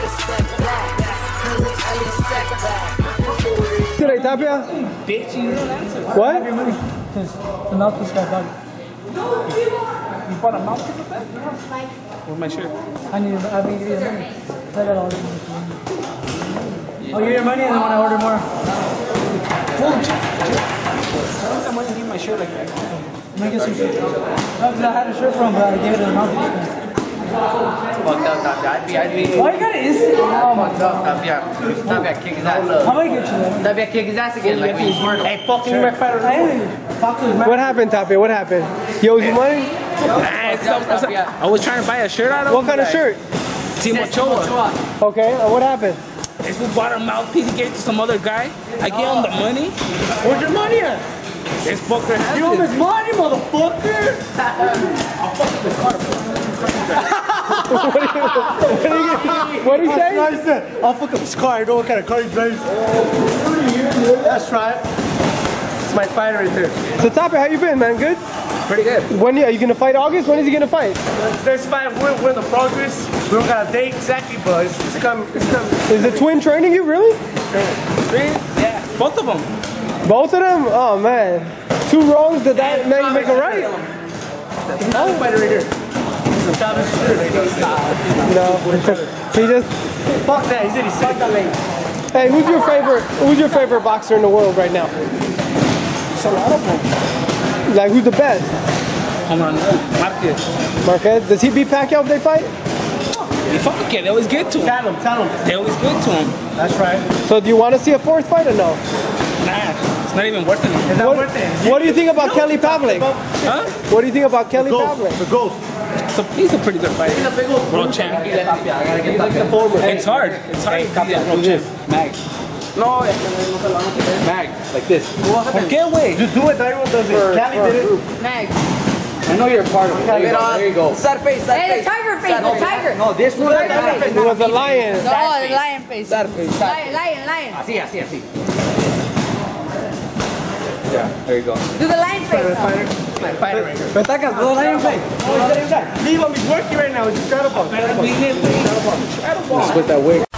Today, Tapia? Bitch, you don't answer. What? Have your money. Because the mouthpiece got done. You bought a mouthpiece with that? Where's my shirt? I need your money. I got all this money. Oh, give your money and then when I order more. I'm going to give my shirt like that. Let me get some shirt. I had a shirt from, but I gave it to the mouthpiece. Fucked up, Tapia. I'd be. Why you gotta instant? Oh my God. Tapia kick his ass. How about I get you that? Tapia kick his ass again like we smart. Hey, fucking What happened, Tapia? What happened? You owe you money? I was trying to buy a shirt out of him. What kind of shirt? Team Ochoa. Okay, what happened? This was bought a mouthpiece, he gave it to some other guy. I gave him the money. Where's your money at? This fucker has You owe his money, motherfucker! I'll fuck up his car, What did he say? I said, I'll fuck up his car. I know what kind of car he drives. That's right. It's my fight right there. So Tapia, how you been, man? Good? Pretty good. When are you gonna fight August? When is he gonna fight? There's fight. We're in the progress. We don't got a date exactly, but it's coming. It's coming. Is the twin training you, really? Yeah, both of them. Both of them? Oh, man. Two wrongs, did that make a right? Another fighter right here. He's a fabulous shooter. No. He just... Fuck that. He said he's sick. Hey, who's your favorite boxer in the world right now? It's a lot of them. Like, who's the best? Come on, Marquez. Marquez? Does he beat Pacquiao if they fight? They fucking get. They always get to him. Tell him. They always get to him. That's right. So do you want to see a fourth fight or no? Nah, it's not even worth it. It's not worth it. What do you think about Kelly Pavlik? Huh? What do you think about Kelly Pavlik? The ghost. He's a pretty good fighter. World champ. It's hard. It's hard to be a world champ. Mag. No, Mag, like this. Get away. Just do it. Everyone does it. Cali did it. Mag. I know you're a part of it. There you go. Sad face, hey, the tiger face, the tiger. No, this one. It was a lion. No, the lion face. Sad face. Lion. Así. Yeah, there you go. Do the lion face. Fighter right here. Petacas, do lion face. Leave him. He's working right now. He's incredible. Let's put that wig.